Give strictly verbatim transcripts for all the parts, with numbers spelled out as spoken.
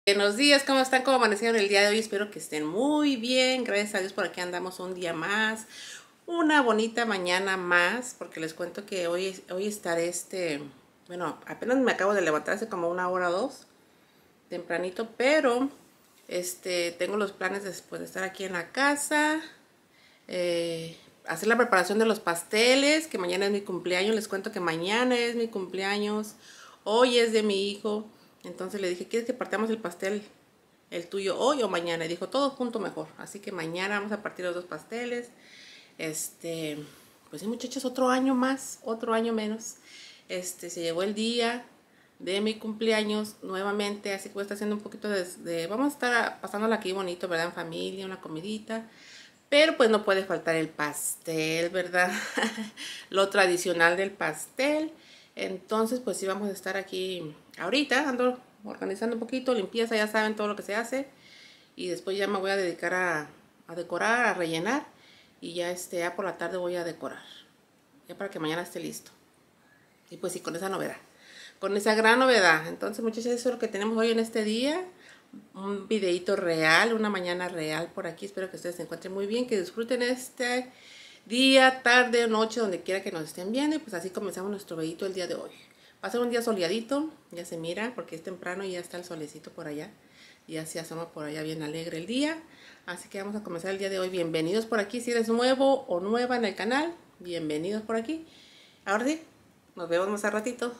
Buenos días, ¿cómo están? ¿Cómo amanecieron el día de hoy? Espero que estén muy bien. Gracias a Dios por aquí andamos un día más. Una bonita mañana más, porque les cuento que hoy, hoy estaré este... Bueno, apenas me acabo de levantar hace como una hora o dos, tempranito, pero este tengo los planes después de estar aquí en la casa. Eh, hacer la preparación de los pasteles, que mañana es mi cumpleaños. Les cuento que mañana es mi cumpleaños, hoy es de mi hijo. Entonces le dije, ¿quieres que partamos el pastel, el tuyo, hoy o mañana? Y dijo, todo junto mejor. Así que mañana vamos a partir los dos pasteles. Este, pues sí, muchachos, otro año más, otro año menos. Este, se llegó el día de mi cumpleaños nuevamente, así que voy a estar haciendo un poquito de, de vamos a estar pasándola aquí bonito, ¿verdad? En familia, una comidita. Pero pues no puede faltar el pastel, ¿verdad? Lo tradicional del pastel. Entonces pues sí, vamos a estar aquí ahorita, ando organizando un poquito, limpieza, ya saben todo lo que se hace. Y después ya me voy a dedicar a, a decorar, a rellenar. Y ya, este, ya por la tarde voy a decorar, ya para que mañana esté listo. Y pues sí, con esa novedad, con esa gran novedad. Entonces muchachos, eso es lo que tenemos hoy en este día. Un videito real, una mañana real por aquí. Espero que ustedes se encuentren muy bien, que disfruten este día, tarde o noche, donde quiera que nos estén viendo. Y pues así comenzamos nuestro videito el día de hoy. Va a ser un día soleadito, ya se mira porque es temprano y ya está el solecito por allá. Ya se asoma por allá bien alegre el día. Así que vamos a comenzar el día de hoy. Bienvenidos por aquí, si eres nuevo o nueva en el canal, bienvenidos por aquí. Ahora sí, nos vemos más a ratito.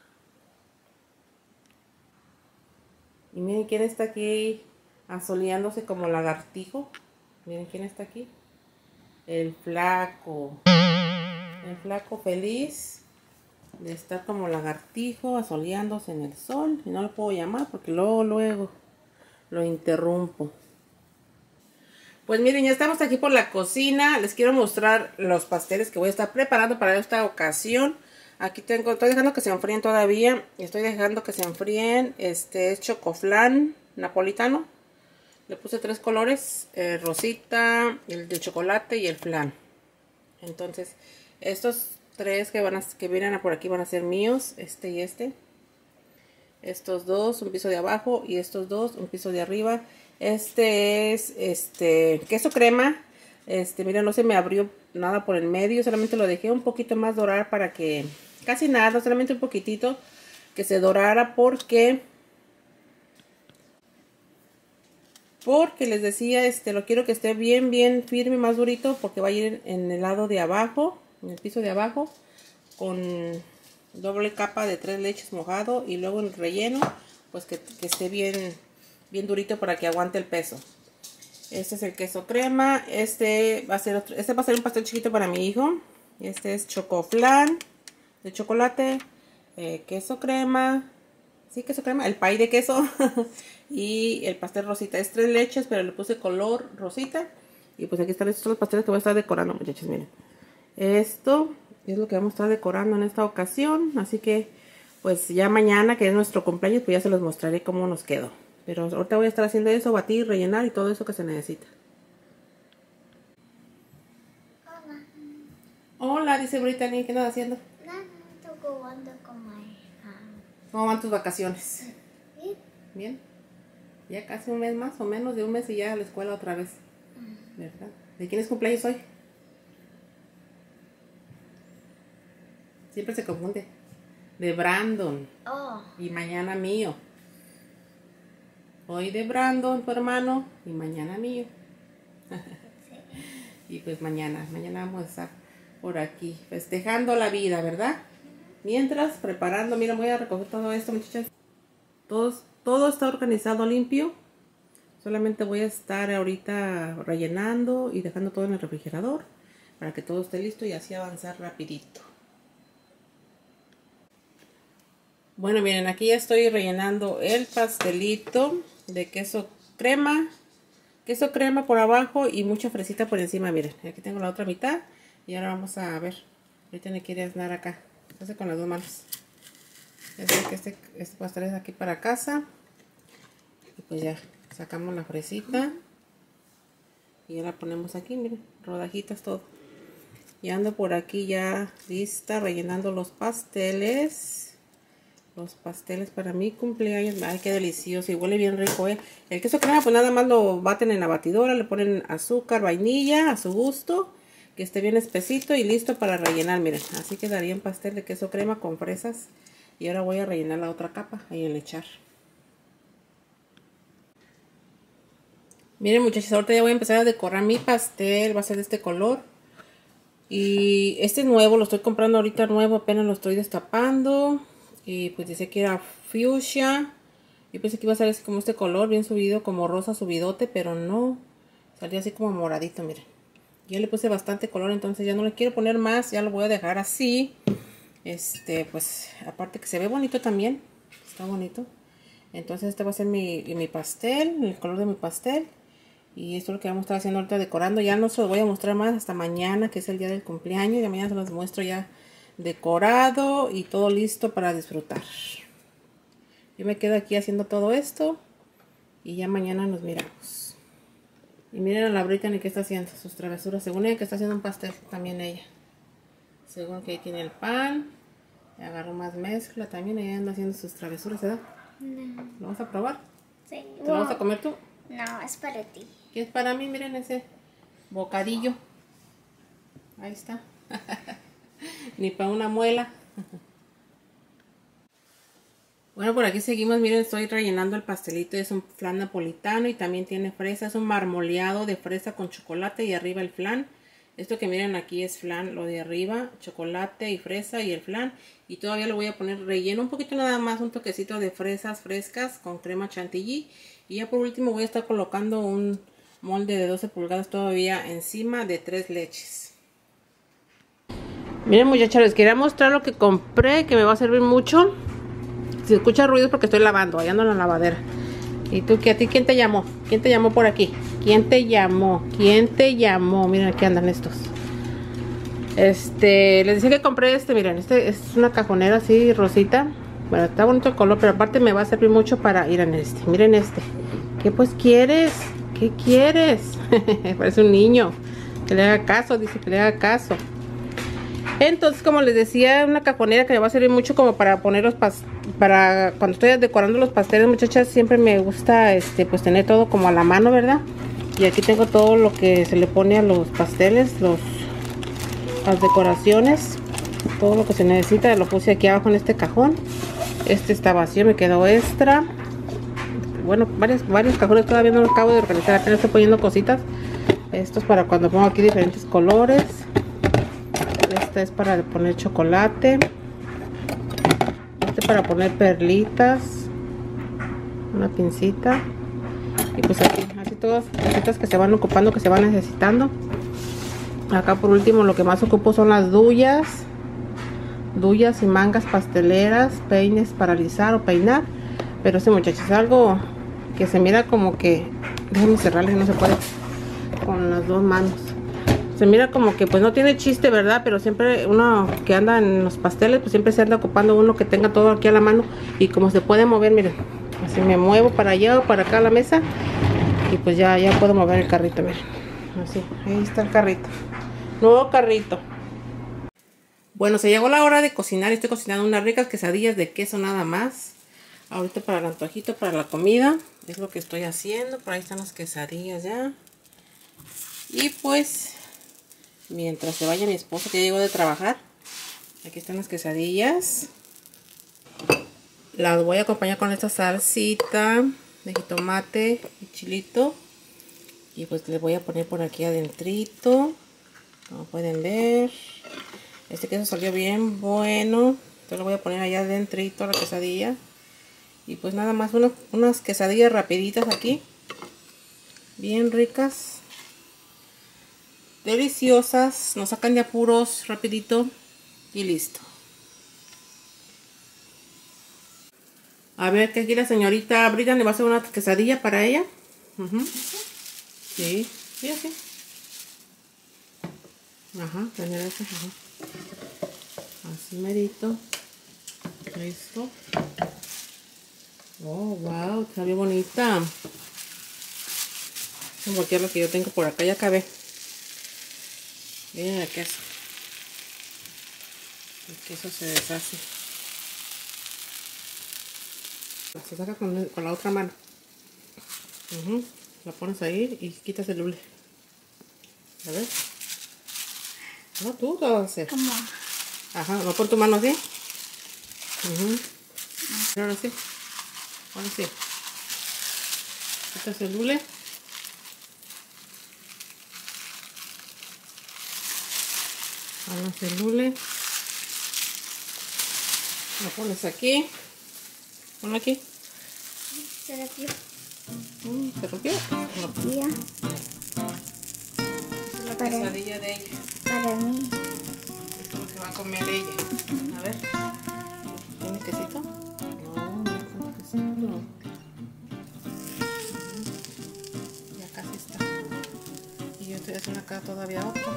Y miren quién está aquí asoleándose como lagartijo. Miren quién está aquí. El flaco. El flaco feliz de estar como lagartijo asoleándose en el sol. Y no lo puedo llamar porque luego, luego lo interrumpo. Pues miren, ya estamos aquí por la cocina. Les quiero mostrar los pasteles que voy a estar preparando para esta ocasión. Aquí tengo, estoy dejando que se enfríen todavía. Estoy dejando que se enfríen. Este es chocoflan napolitano. Le puse tres colores, eh, rosita, el de chocolate y el flan. Entonces, estos tres que van a, que vienen por aquí van a ser míos, este y este. Estos dos, un piso de abajo, y estos dos, un piso de arriba. Este es este queso crema. Este, miren, no se me abrió nada por el medio, solamente lo dejé un poquito más dorar para que, casi nada, solamente un poquitito que se dorara porque porque les decía, este, lo quiero que esté bien, bien firme, más durito, porque va a ir en el lado de abajo, en el piso de abajo, con doble capa de tres leches mojado, y luego el relleno, pues que, que esté bien, bien durito para que aguante el peso. Este es el queso crema. Este va a ser otro, este va a ser un pastel chiquito para mi hijo. Este es chocoflan de chocolate, eh, queso crema, sí, queso crema, el pay de queso y el pastel rosita. Es tres leches, pero le puse color rosita. Y pues aquí están estos son los pasteles que voy a estar decorando, muchachos. Miren, esto es lo que vamos a estar decorando en esta ocasión. Así que pues ya mañana, que es nuestro cumpleaños, pues ya se los mostraré cómo nos quedó. Pero ahorita voy a estar haciendo eso, batir, rellenar y todo eso que se necesita. Hola. Hola, dice Brittany, ¿qué andas haciendo? Nada, estoy jugando con mi hija. ¿Cómo van tus vacaciones? Bien. Bien. Ya casi un mes más o menos de un mes y ya a la escuela otra vez. ¿Verdad? ¿De quién es cumpleaños hoy? Siempre se confunde. De Brandon. Oh. Y mañana mío. Hoy de Brandon, tu hermano, y mañana mío. Sí. Y pues mañana, mañana vamos a estar por aquí festejando la vida, ¿verdad? Mientras, preparando, mira, voy a recoger todo esto, muchachas. Todo, todo está organizado limpio. Solamente voy a estar ahorita rellenando y dejando todo en el refrigerador para que todo esté listo y así avanzar rapidito. Bueno, miren, aquí ya estoy rellenando el pastelito de queso crema. Queso crema por abajo y mucha fresita por encima, miren. Aquí tengo la otra mitad y ahora vamos a ver. Ahorita me quiere aznar acá. Hace con las dos manos. Ya sé que este, este pastel es aquí para casa. Y pues ya sacamos la fresita. Y ya la ponemos aquí, miren. Rodajitas todo. Y ando por aquí ya lista rellenando los pasteles. los pasteles para mi cumpleaños. Ay, qué delicioso y huele bien rico, eh. El queso crema pues nada más lo baten en la batidora, le ponen azúcar, vainilla a su gusto, que esté bien espesito y listo para rellenar. Miren, así quedaría un pastel de queso crema con fresas. Y ahora voy a rellenar la otra capa y el echar. Miren, muchachos, ahorita ya voy a empezar a decorar mi pastel. Va a ser de este color. Y este es nuevo, lo estoy comprando ahorita nuevo, apenas lo estoy destapando. Y pues dice que era fuchsia. Yo pensé que iba a ser así como este color, bien subido, como rosa subidote, pero no. Salió así como moradito, miren. Ya le puse bastante color, entonces ya no le quiero poner más, ya lo voy a dejar así. Este, pues, aparte que se ve bonito también. Está bonito. Entonces este va a ser mi, mi pastel, el color de mi pastel. Y esto es lo que vamos a estar haciendo ahorita decorando. Ya no se lo voy a mostrar más hasta mañana, que es el día del cumpleaños. Ya mañana se los muestro ya decorado y todo listo para disfrutar. Yo me quedo aquí haciendo todo esto y ya mañana nos miramos. Y miren a la Brittany que está haciendo sus travesuras. Según ella que está haciendo un pastel, también ella. Según que ahí tiene el pan. Agarró más mezcla también. Ella anda haciendo sus travesuras, ¿verdad? No. ¿Lo vas a probar? Sí. ¿Te lo vas a comer tú? No, es para ti. ¿Qué es para mí? Miren ese bocadillo. Ahí está. Ni para una muela. Bueno, por aquí seguimos. Miren, estoy rellenando el pastelito. Es un flan napolitano y también tiene fresa. Es un marmoleado de fresa con chocolate y arriba el flan. Esto que miren aquí es flan, lo de arriba, chocolate y fresa y el flan. Y todavía le voy a poner relleno un poquito nada más, un toquecito de fresas frescas con crema chantilly. Y ya por último voy a estar colocando un molde de doce pulgadas todavía encima de tres leches. Miren, muchachos, les quería mostrar lo que compré, que me va a servir mucho. Si escucha ruidos porque estoy lavando, allá ando en la lavadera. ¿Y tú qué? ¿A ti quién te llamó? ¿Quién te llamó por aquí? ¿Quién te llamó? ¿Quién te llamó? Miren, aquí andan estos. Este, les decía que compré este, miren, este es una cajonera así rosita. Bueno, está bonito el color, pero aparte me va a servir mucho para ir en este. Miren este. ¿Qué pues quieres? ¿Qué quieres? Parece un niño. Que le haga caso, dice que le haga caso. Entonces, como les decía, una cajonera que me va a servir mucho como para poner los pas para cuando estoy decorando los pasteles, muchachas. Siempre me gusta este pues tener todo como a la mano, ¿verdad? Y aquí tengo todo lo que se le pone a los pasteles, los las decoraciones, todo lo que se necesita. Lo puse aquí abajo en este cajón. Este está vacío, me quedó extra. Bueno, varios, varios cajones todavía no lo acabo de organizar, apenas estoy poniendo cositas. Esto es para cuando pongo aquí diferentes colores. Esta es para poner chocolate. Este para poner perlitas. Una pincita. Y pues aquí, así todas las cositas que se van ocupando, que se van necesitando. Acá por último lo que más ocupo son las duyas. Duyas y mangas pasteleras, peines para alisar o peinar. Pero este, muchachos, es algo que se mira como que... Déjenme cerrarle, no se puede con las dos manos. Se mira como que pues no tiene chiste, ¿verdad? Pero siempre uno que anda en los pasteles, pues siempre se anda ocupando uno que tenga todo aquí a la mano. Y como se puede mover, miren, así me muevo para allá o para acá a la mesa. Y pues ya, ya puedo mover el carrito, miren. Así, ahí está el carrito. Nuevo carrito. Bueno, se llegó la hora de cocinar. Estoy cocinando unas ricas quesadillas de queso nada más. Ahorita para el antojito, para la comida. Es lo que estoy haciendo. Por ahí están las quesadillas ya. Y pues... mientras se vaya mi esposo que ya llegó de trabajar, aquí están las quesadillas. Las voy a acompañar con esta salsita de jitomate y chilito. Y pues le voy a poner por aquí adentrito. Como pueden ver, este queso salió bien bueno. Entonces lo voy a poner allá adentrito a la quesadilla. Y pues nada más unos, unas quesadillas rapiditas aquí. Bien ricas. Deliciosas, nos sacan de apuros rapidito y listo. A ver, que aquí la señorita Brittany le va a hacer una quesadilla para ella. Uh-huh. Sí, sí, así. Ajá, tener eso, ajá. Así merito. Listo. Oh, wow, está bien bonita. Voy a voltear lo que yo tengo por acá, ya acabé. Miren el queso. El queso se deshace. Se saca con, con la otra mano. Uh-huh. La pones ahí y quitas el hule. A ver. No, tú lo vas a hacer. ¿Cómo? Ajá, ¿no pon tu mano así? Uh-huh. Ahora sí. Ahora sí. Quitas el hule. Pones el hule. Lo pones aquí. Ponlo aquí. Se rompió. Mm, ¿Se rompió? No. Ya. Es la Para- quesadilla de ella. Para mí. Esto es lo que va a comer ella. A ver. ¿Tiene quesito? No, no tiene quesito. Ya casi está. Y yo estoy haciendo acá todavía otras.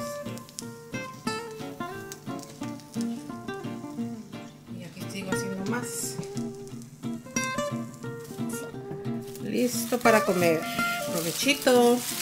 Y aquí sigo haciendo más. Listo para comer. Provechito.